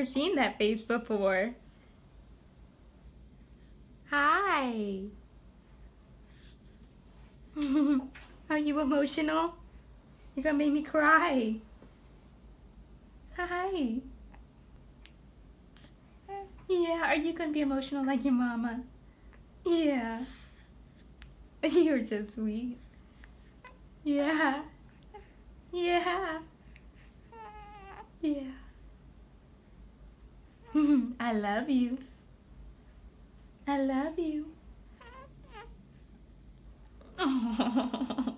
never seen that face before. Hi. Are you emotional? You're gonna make me cry. Hi. Yeah, are you gonna be emotional like your mama? Yeah. You're so sweet. Yeah. Yeah. Yeah. I love you. I love you.